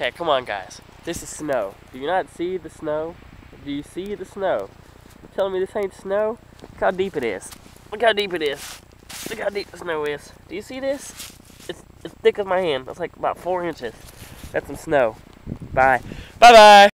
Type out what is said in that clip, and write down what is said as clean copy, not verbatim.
Okay, come on, guys. This is snow. Do you not see the snow? Do you see the snow? You're telling me this ain't snow? Look how deep it is. Look how deep it is. Look how deep the snow is. Do you see this? It's thick as my hand. It's like about 4 inches. That's some snow. Bye. Bye-bye.